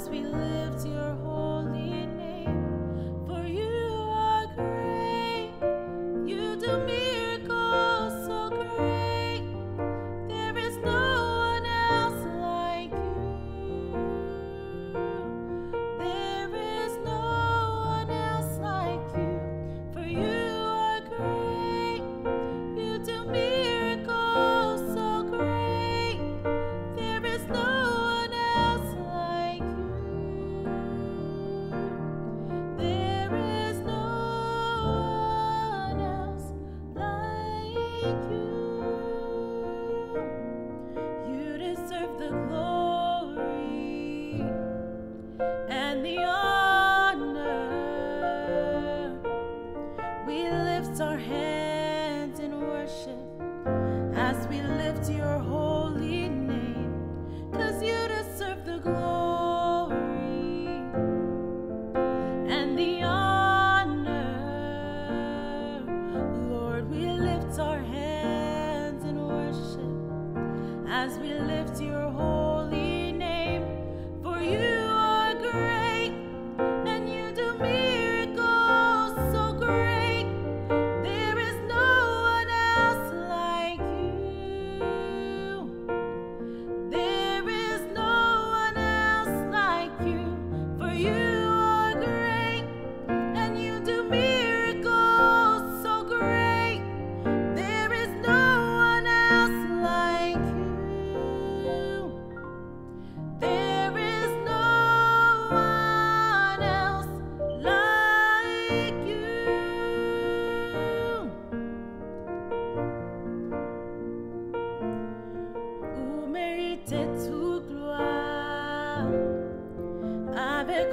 as we lift your holy name. For you are great, you do miracles so great. There is no one else like you. There is no one else like you. For you are great, you do miracles so great. There is no one else like you. There is no one else like you. You deserve the glory and the honor. We lift our hands in worship as we lift your holy name, 'cause you deserve the glory and the honor. Lord, we lift our hands in worship as we lift your holy name. For you are great, and you do miracles so great. There is no one else like you. There is no one else like you. For you are great, and you do miracles so great. There is no one else like you. There is no one else like you. Vous méritez toute gloire avec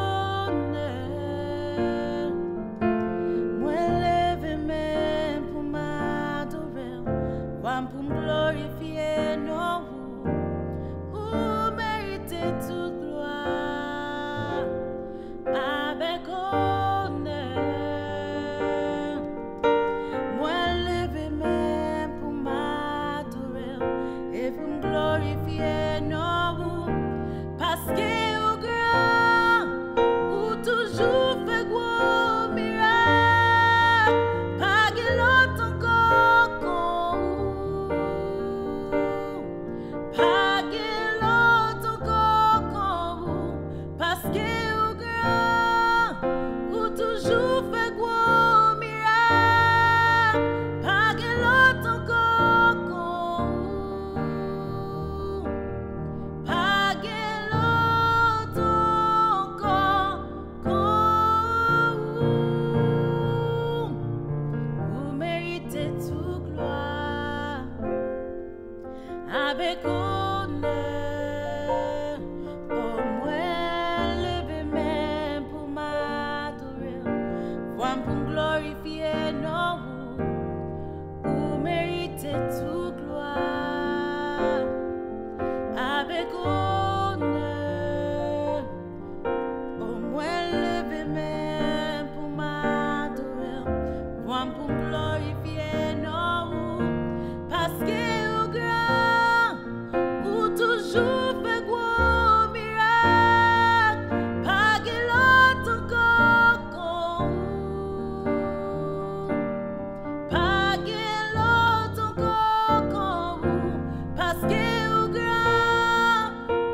honneur. Moi lève même pour m'adorer, pour me glorifier, non. Vous méritez toute gloire avec honneur. Moi lève même pour m'adorer et pour me glorifier, non. Parce que au grand, ou toujours fait gros miracle, pas que l'autre encore qu'on pas que l'autre encore qu'on parce que au grand, ou toujours fait gros miracle, pas que l'autre encore qu'on pas que l'autre encore qu'on. Vous méritez toute gloire avec honneur. Pour moi, levez même pour m'adorer, pour me glorifier, non. Vous méritez toute gloire avec honneur. Au moins levez même pour m'adorer, pour me glorifier, non. Parce que au grand, ou toujours fait gros miracle, pas que l'autre encore qu'on pas que l'autre encore qu'on parce que au grand,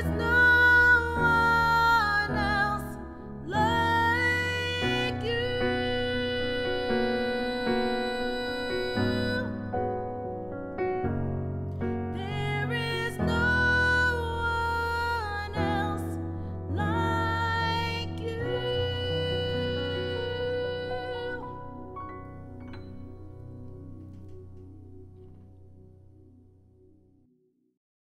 no